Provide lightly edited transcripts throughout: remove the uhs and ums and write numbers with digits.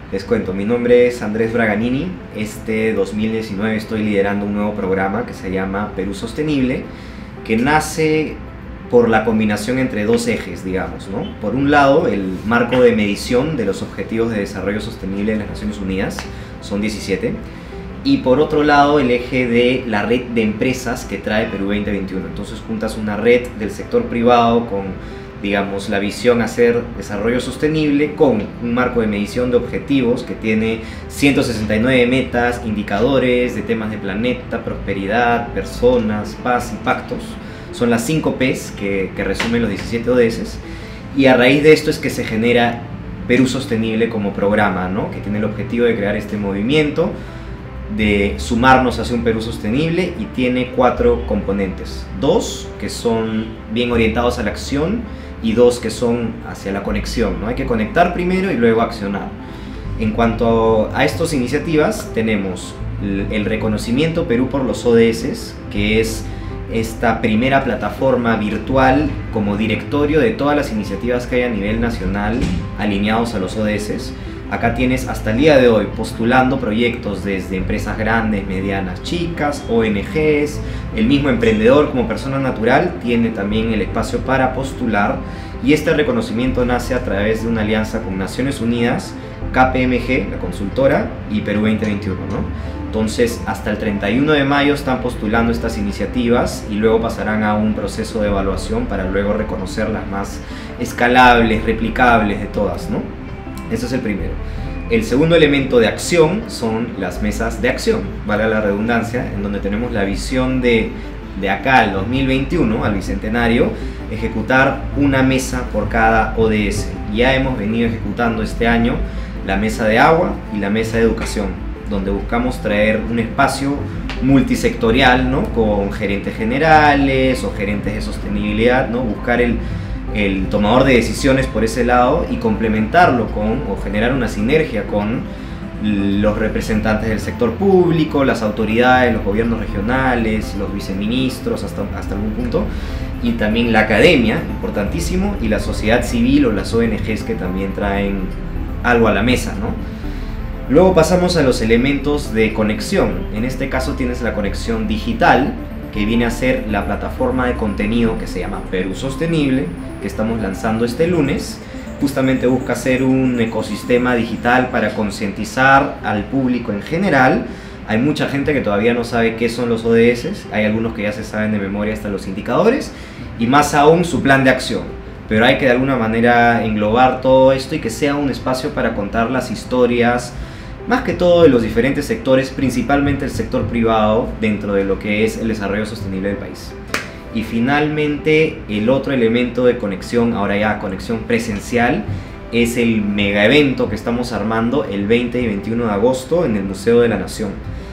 Les cuento, mi nombre es Andrés Braganini. Este 2019 estoy liderando un nuevo programa que se llama Perú Sostenible, que nace por la combinación entre dos ejes, digamos, ¿no? Por un lado, el marco de medición de los Objetivos de Desarrollo Sostenible de las Naciones Unidas, son 17, y por otro lado, el eje de la red de empresas que trae Perú 2021. Entonces juntas una red del sector privado con, digamos, la visión a hacer desarrollo sostenible con un marco de medición de objetivos que tiene 169 metas, indicadores de temas de planeta, prosperidad, personas, paz y pactos. Son las 5 P's que resumen los 17 ODS, y a raíz de esto es que se genera Perú Sostenible como programa, ¿no? Que tiene el objetivo de crear este movimiento, de sumarnos hacia un Perú sostenible, y tiene 4 componentes, 2 que son bien orientados a la acción y 2 que son hacia la conexión, ¿no? Hay que conectar primero y luego accionar. En cuanto a estas iniciativas, tenemos el reconocimiento Perú por los ODS, que es esta primera plataforma virtual como directorio de todas las iniciativas que hay a nivel nacional alineados a los ODS. Acá tienes hasta el día de hoy postulando proyectos desde empresas grandes, medianas, chicas, ONGs, el mismo emprendedor como persona natural tiene también el espacio para postular, y este reconocimiento nace a través de una alianza con Naciones Unidas, KPMG, la consultora, y Perú 2021, ¿no? Entonces, hasta el 31 de mayo están postulando estas iniciativas y luego pasarán a un proceso de evaluación para luego reconocer las más escalables, replicables de todas, ¿no? Ese es el primero. El segundo elemento de acción son las mesas de acción, valga la redundancia, en donde tenemos la visión de acá al 2021, al bicentenario, ejecutar una mesa por cada ODS. Ya hemos venido ejecutando este año la mesa de agua y la mesa de educación, donde buscamos traer un espacio multisectorial, ¿no? Con gerentes generales o gerentes de sostenibilidad, ¿no? Buscar el tomador de decisiones por ese lado y complementarlo con, o generar una sinergia con los representantes del sector público, las autoridades, los gobiernos regionales, los viceministros hasta algún punto, y también la academia, importantísimo, y la sociedad civil o las ONGs que también traen algo a la mesa, ¿no? Luego pasamos a los elementos de conexión. En este caso tienes la conexión digital, que viene a ser la plataforma de contenido que se llama Perú Sostenible, que estamos lanzando este lunes. Justamente busca ser un ecosistema digital para concientizar al público en general. Hay mucha gente que todavía no sabe qué son los ODS, hay algunos que ya se saben de memoria hasta los indicadores, y más aún su plan de acción. Pero hay que de alguna manera englobar todo esto y que sea un espacio para contar las historias, más que todo de los diferentes sectores, principalmente el sector privado, dentro de lo que es el desarrollo sostenible del país. Y finalmente, el otro elemento de conexión, ahora ya conexión presencial, es el mega evento que estamos armando el 20 y 21 de agosto en el Museo de la Nación.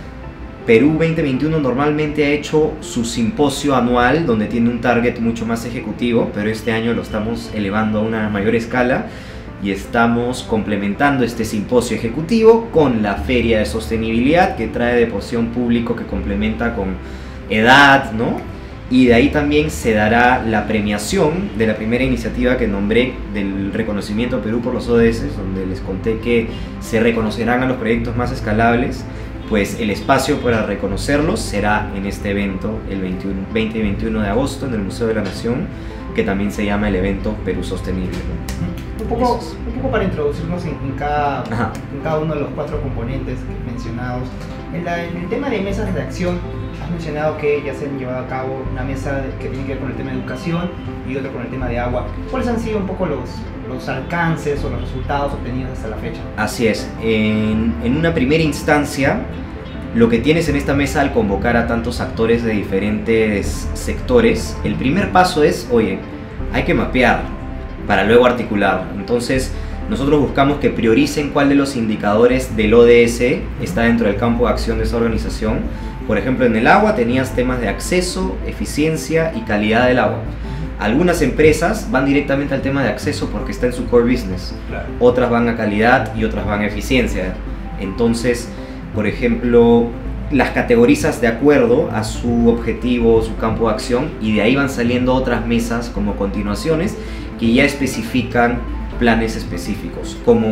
Perú 2021 normalmente ha hecho su simposio anual, donde tiene un target mucho más ejecutivo, pero este año lo estamos elevando a una mayor escala y estamos complementando este simposio ejecutivo con la feria de sostenibilidad, que trae de porción público, que complementa con edad, ¿no? Y de ahí también se dará la premiación de la primera iniciativa que nombré del reconocimiento Perú por los ODS, donde les conté que se reconocerán a los proyectos más escalables. Pues el espacio para reconocerlos será en este evento, el 20 y 21 de agosto, en el Museo de la Nación, que también se llama el evento Perú Sostenible, ¿no? Un poco para introducirnos en cada uno de los 4 componentes mencionados. En el tema de mesas de acción, has mencionado que ya se han llevado a cabo una mesa que tiene que ver con el tema de educación y otra con el tema de agua. ¿Cuáles han sido un poco los alcances o los resultados obtenidos hasta la fecha? Así es, en una primera instancia, lo que tienes en esta mesa al convocar a tantos actores de diferentes sectores, el primer paso es, oye, hay que mapear para luego articular. Entonces, nosotros buscamos que prioricen cuál de los indicadores del ODS está dentro del campo de acción de esa organización. Por ejemplo, en el agua tenías temas de acceso, eficiencia y calidad del agua. Algunas empresas van directamente al tema de acceso porque está en su core business. Claro. Otras van a calidad y otras van a eficiencia. Entonces, por ejemplo, las categorizas de acuerdo a su objetivo, su campo de acción, y de ahí van saliendo otras mesas como continuaciones que ya especifican planes específicos, como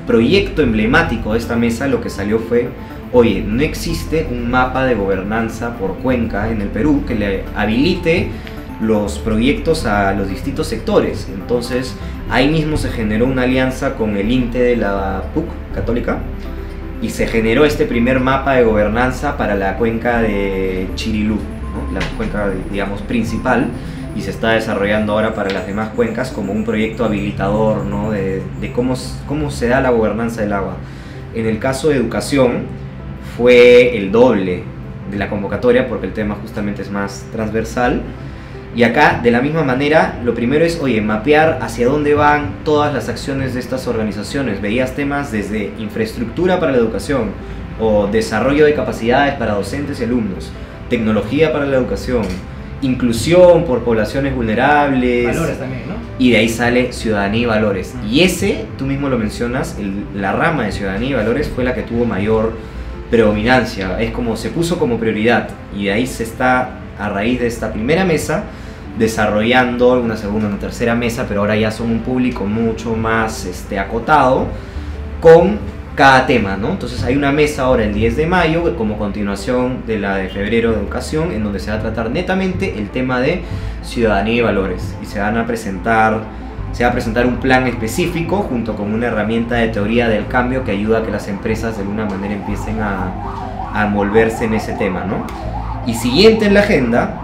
proyecto emblemático de esta mesa lo que salió fue, oye, no existe un mapa de gobernanza por cuenca en el Perú que le habilite los proyectos a los distintos sectores. Entonces ahí mismo se generó una alianza con el INTE de la PUC Católica y se generó este primer mapa de gobernanza para la cuenca de Chirilú, ¿no? La cuenca, digamos, principal, y se está desarrollando ahora para las demás cuencas como un proyecto habilitador, ¿no? de cómo se da la gobernanza del agua. En el caso de educación fue el doble de la convocatoria porque el tema justamente es más transversal. Y acá, de la misma manera, lo primero es, oye, mapear hacia dónde van todas las acciones de estas organizaciones. Veías temas desde infraestructura para la educación, o desarrollo de capacidades para docentes y alumnos, tecnología para la educación, inclusión por poblaciones vulnerables. Valores también, ¿no? Y de ahí sale ciudadanía y valores. Y ese, tú mismo lo mencionas, la rama de ciudadanía y valores fue la que tuvo mayor predominancia. Es como se puso como prioridad. Y de ahí se está, a raíz de esta primera mesa, desarrollando una segunda, una tercera mesa, pero ahora ya son un público mucho más acotado con cada tema, ¿no? Entonces hay una mesa ahora el 10 de mayo como continuación de la de febrero de educación, en donde se va a tratar netamente el tema de ciudadanía y valores, y se va a presentar un plan específico junto con una herramienta de teoría del cambio que ayuda a que las empresas de alguna manera empiecen a envolverse en ese tema, ¿no? Y siguiente en la agenda,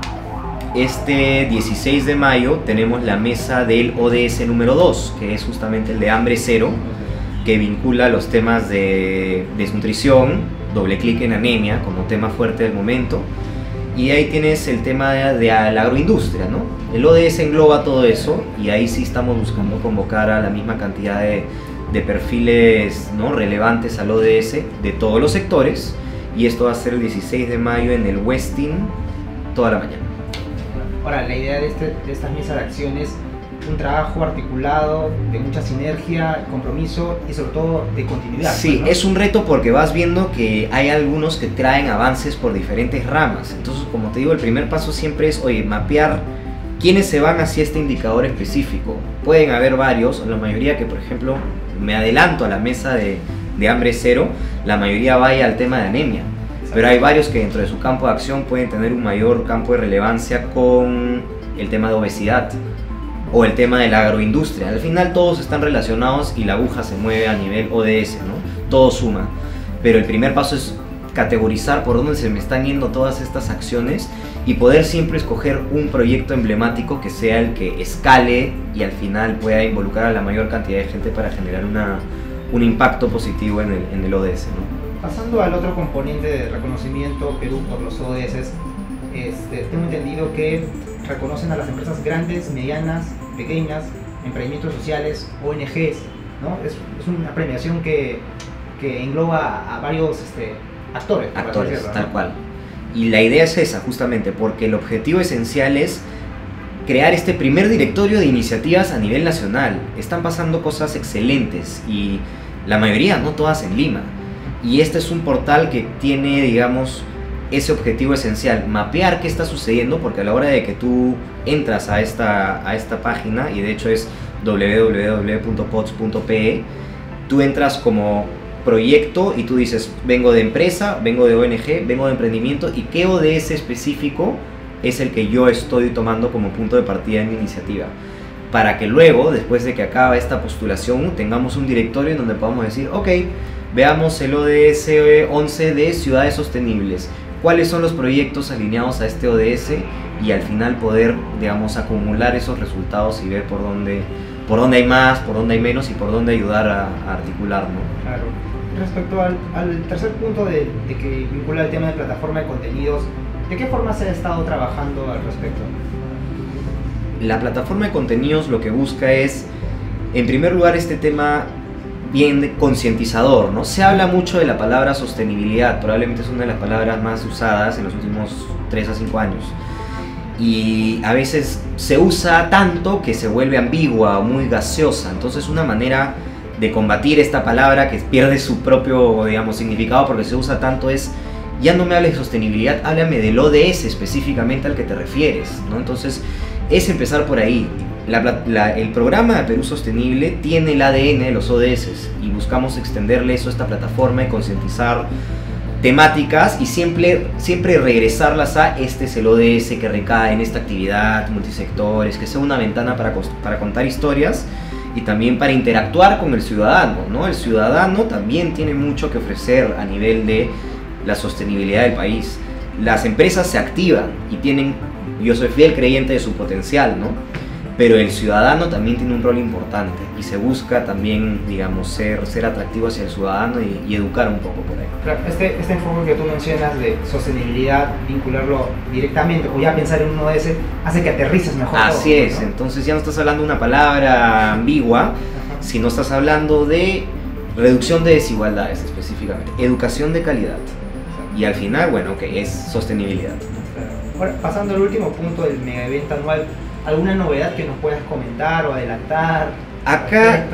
este 16 de mayo tenemos la mesa del ODS número 2, que es justamente el de hambre cero, que vincula los temas de desnutrición, doble clic en anemia como tema fuerte del momento, y ahí tienes el tema de la agroindustria, ¿no? El ODS engloba todo eso, y ahí sí estamos buscando convocar a la misma cantidad de perfiles, ¿no?, relevantes al ODS de todos los sectores, y esto va a ser el 16 de mayo en el Westin toda la mañana. Ahora, la idea de estas mesas de acción es un trabajo articulado, de mucha sinergia, compromiso y sobre todo de continuidad. Sí, ¿no? Es un reto porque vas viendo que hay algunos que traen avances por diferentes ramas. Entonces, como te digo, el primer paso siempre es, oye, mapear quiénes se van hacia este indicador específico. Pueden haber varios, la mayoría que, por ejemplo, me adelanto a la mesa de hambre cero, la mayoría vaya al tema de anemia. Pero hay varios que dentro de su campo de acción pueden tener un mayor campo de relevancia con el tema de obesidad o el tema de la agroindustria. Al final todos están relacionados y la aguja se mueve a nivel ODS, ¿no? Todo suma. Pero el primer paso es categorizar por dónde se me están yendo todas estas acciones y poder siempre escoger un proyecto emblemático que sea el que escale y al final pueda involucrar a la mayor cantidad de gente para generar un impacto positivo en el ODS, ¿no? Pasando al otro componente de reconocimiento Perú por los ODS, tengo entendido que reconocen a las empresas grandes, medianas, pequeñas, emprendimientos sociales, ONGs, ¿no? Es una premiación que engloba a varios actores, ¿no? Tal cual. Y la idea es esa, justamente, porque el objetivo esencial es crear este primer directorio de iniciativas a nivel nacional. Están pasando cosas excelentes y la mayoría, no todas, en Lima. Y este es un portal que tiene, digamos, ese objetivo esencial, mapear qué está sucediendo, porque a la hora de que tú entras a esta página, y de hecho es www.pods.pe, tú entras como proyecto y tú dices, vengo de empresa, vengo de ONG, vengo de emprendimiento, y qué ODS específico es el que yo estoy tomando como punto de partida en mi iniciativa, para que luego, después de que acaba esta postulación, tengamos un directorio en donde podamos decir, ok, veamos el ODS 11 de ciudades sostenibles, cuáles son los proyectos alineados a este ODS, y al final poder, digamos, acumular esos resultados y ver por dónde hay más, por dónde hay menos y por dónde ayudar a articular, ¿no? Claro. Respecto al tercer punto de que vincula el tema de plataforma de contenidos, ¿de qué forma se ha estado trabajando al respecto? La plataforma de contenidos lo que busca es, en primer lugar, este tema bien concientizador, ¿no? Se habla mucho de la palabra sostenibilidad, probablemente es una de las palabras más usadas en los últimos 3 a 5 años. Y a veces se usa tanto que se vuelve ambigua o muy gaseosa. Entonces una manera de combatir esta palabra que pierde su propio, digamos, significado porque se usa tanto es, ya no me hables de sostenibilidad, háblame del ODS específicamente al que te refieres, ¿no? Entonces es empezar por ahí. el programa de Perú Sostenible tiene el ADN de los ODS y buscamos extenderle eso a esta plataforma y concientizar temáticas y siempre regresarlas a este es el ODS que recae en esta actividad, multisectores, que sea una ventana para contar historias y también para interactuar con el ciudadano, ¿no? El ciudadano también tiene mucho que ofrecer a nivel de la sostenibilidad del país. Las empresas se activan y yo soy fiel creyente de su potencial, ¿no? Pero el ciudadano también tiene un rol importante y se busca también, digamos, ser atractivo hacia el ciudadano y educar un poco por ahí. Claro, este enfoque que tú mencionas de sostenibilidad, vincularlo directamente o ya pensar en un ODS, hace que aterrices mejor. Así todo, es, ¿no? Entonces ya no estás hablando de una palabra ambigua, Ajá. sino estás hablando de reducción de desigualdades específicamente, educación de calidad y al final, bueno, que es sostenibilidad. Claro. Ahora, pasando al último punto del mega evento anual, ¿alguna novedad que nos puedas comentar o adelantar? Acá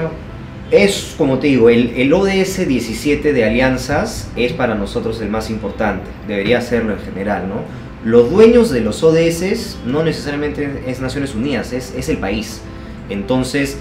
es, como te digo, el ODS 17 de alianzas es para nosotros el más importante, debería serlo en general, ¿no? Los dueños de los ODS no necesariamente es Naciones Unidas, es el país. Entonces,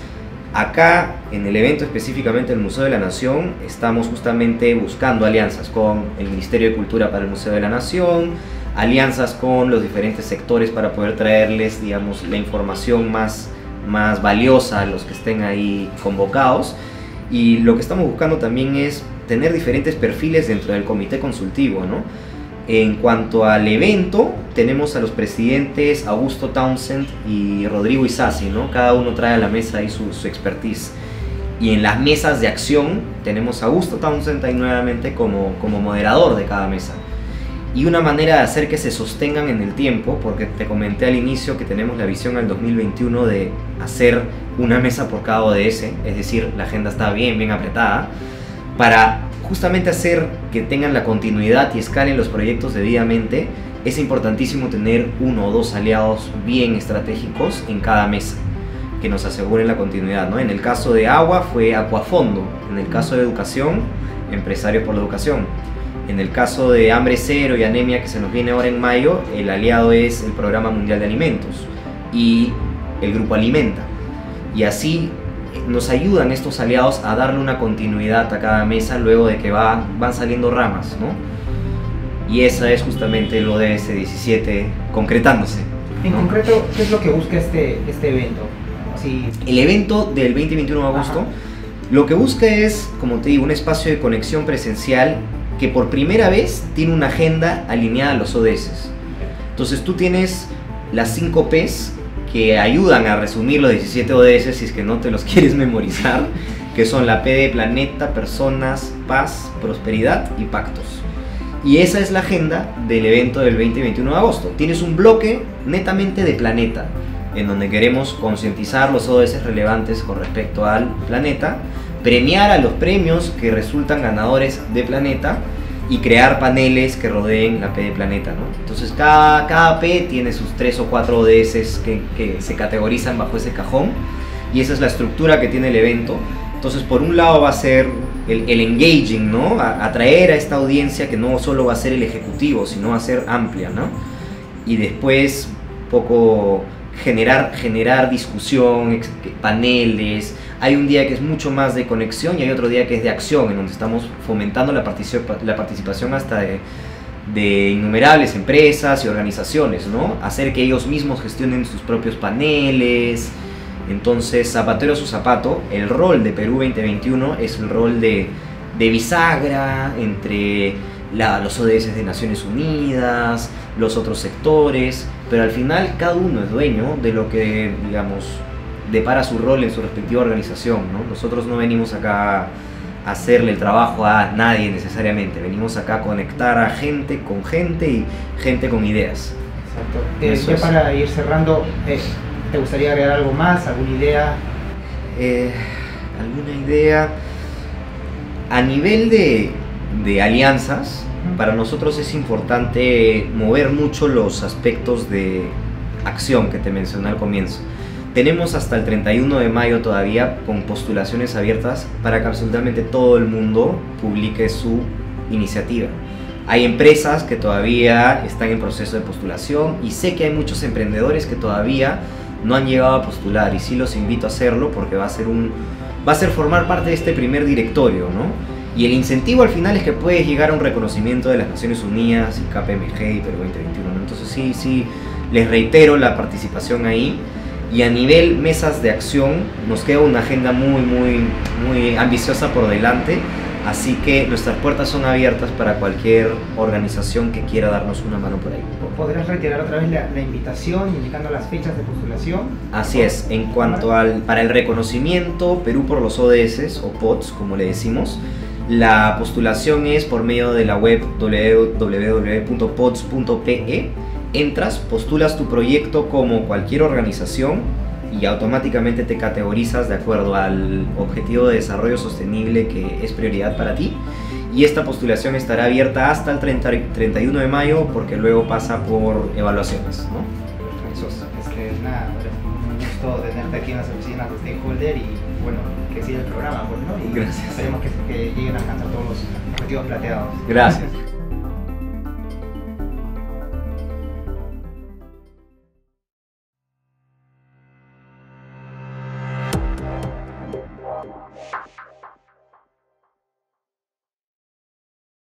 acá en el evento específicamente del Museo de la Nación, estamos justamente buscando alianzas con el Ministerio de Cultura para el Museo de la Nación, alianzas con los diferentes sectores para poder traerles, digamos, la información más valiosa a los que estén ahí convocados. Y lo que estamos buscando también es tener diferentes perfiles dentro del comité consultivo, ¿no? En cuanto al evento, tenemos a los presidentes Augusto Townsend y Rodrigo Isasi, ¿no? Cada uno trae a la mesa ahí su expertise. Y en las mesas de acción tenemos a Augusto Townsend ahí nuevamente como moderador de cada mesa. Y una manera de hacer que se sostengan en el tiempo, porque te comenté al inicio que tenemos la visión al 2021 de hacer una mesa por cada ODS, es decir, la agenda está bien apretada, para justamente hacer que tengan la continuidad y escalen los proyectos debidamente. Es importantísimo tener 1 o 2 aliados bien estratégicos en cada mesa, que nos aseguren la continuidad, ¿no? En el caso de agua fue Acuafondo, en el caso de educación, Empresarios por la Educación. En el caso de hambre cero y anemia que se nos viene ahora en mayo, el aliado es el Programa Mundial de Alimentos y el Grupo Alimenta. Y así nos ayudan estos aliados a darle una continuidad a cada mesa luego de que van saliendo ramas, ¿no? Y esa es justamente el ODS 17 concretándose, ¿no? En concreto, ¿qué es lo que busca este evento? Así... El evento del 20-21 de agosto, ajá, lo que busca es, como te digo, un espacio de conexión presencial que por primera vez tiene una agenda alineada a los ODS. Entonces tú tienes las 5 Ps que ayudan a resumir los 17 ODS si es que no te los quieres memorizar, que son la P de planeta, personas, paz, prosperidad y pactos. Y esa es la agenda del evento del 20-21 de agosto. Tienes un bloque netamente de planeta, en donde queremos concientizar los ODS relevantes con respecto al planeta, premiar a los premios que resultan ganadores de planeta y crear paneles que rodeen la P de planeta, ¿no? Entonces cada P tiene sus 3 o 4 ODS que se categorizan bajo ese cajón y esa es la estructura que tiene el evento. Entonces por un lado va a ser el engaging, ¿no? Atraer a esta audiencia que no solo va a ser el ejecutivo, sino va a ser amplia, ¿no? Y después poco generar discusión, paneles. Hay un día que es mucho más de conexión y hay otro día que es de acción, en donde estamos fomentando la participación hasta de innumerables empresas y organizaciones, ¿no? Hacer que ellos mismos gestionen sus propios paneles. Entonces, zapatero a su zapato, el rol de Perú 2021 es el rol de bisagra entre los ODS de Naciones Unidas, los otros sectores, pero al final cada uno es dueño de lo que, digamos, depara su rol en su respectiva organización, ¿no? Nosotros no venimos acá a hacerle el trabajo a nadie necesariamente, venimos acá a conectar a gente y gente con ideas. Exacto. Ya para ir cerrando, ¿te gustaría agregar algo más? ¿Alguna idea? ¿Alguna idea? A nivel de alianzas, para nosotros es importante mover mucho los aspectos de acción que te mencioné al comienzo. Tenemos hasta el 31 de mayo todavía con postulaciones abiertas para que absolutamente todo el mundo publique su iniciativa. Hay empresas que todavía están en proceso de postulación y sé que hay muchos emprendedores que todavía no han llegado a postular, y sí los invito a hacerlo porque va a ser formar parte de este primer directorio, ¿no? Y el incentivo al final es que puedes llegar a un reconocimiento de las Naciones Unidas y KPMG y Perú 2021, ¿no? Entonces sí, les reitero la participación ahí. Y a nivel mesas de acción nos queda una agenda muy ambiciosa por delante, así que nuestras puertas son abiertas para cualquier organización que quiera darnos una mano por ahí. ¿Podrías reiterar otra vez la invitación, indicando las fechas de postulación? Así es, en cuanto para el reconocimiento Perú por los ODS o PODS, como le decimos, la postulación es por medio de la web www.pods.pe. Entras, postulas tu proyecto como cualquier organización y automáticamente te categorizas de acuerdo al objetivo de desarrollo sostenible que es prioridad para ti. Y esta postulación estará abierta hasta el 31 de mayo porque luego pasa por evaluaciones, ¿no? Nada, un gusto tenerte aquí en las oficinas de Stakeholder y bueno, que siga el programa, pues, ¿no? Y gracias. esperemos que lleguen a alcanzar todos los objetivos planteados. Gracias.